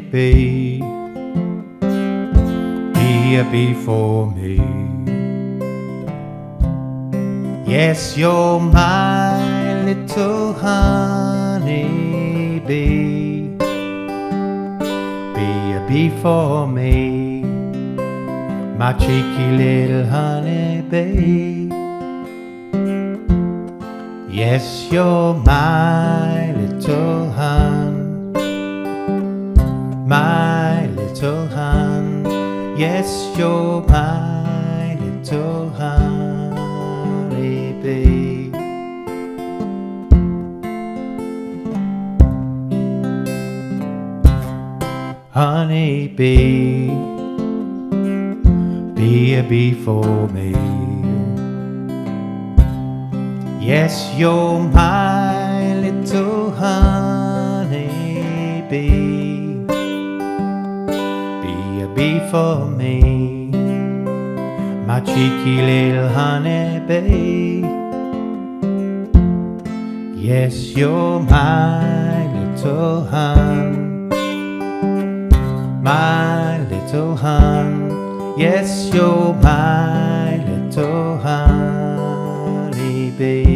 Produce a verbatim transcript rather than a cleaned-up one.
bee, be a bee for me. Yes, you're my little honey bee, be a bee for me, my cheeky little honey bee. Yes, you're my little hun, my little hun. Yes, you're my little honey bee. Honey bee, be a bee for me. Yes, you're my little honey bee, be a bee for me, my cheeky little honey bee. Yes, you're my little hun, my little hun. Yes, you're my little honey bee.